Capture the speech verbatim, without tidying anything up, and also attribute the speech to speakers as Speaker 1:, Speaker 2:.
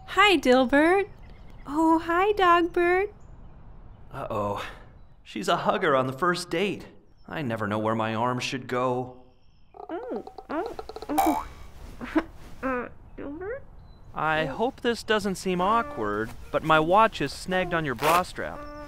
Speaker 1: Hi, Dilbert. Oh, hi, Dogbert.
Speaker 2: Uh-oh. She's a hugger on the first date. I never know where my arms should go.
Speaker 3: I hope this doesn't seem awkward, but my watch is snagged on your bra strap.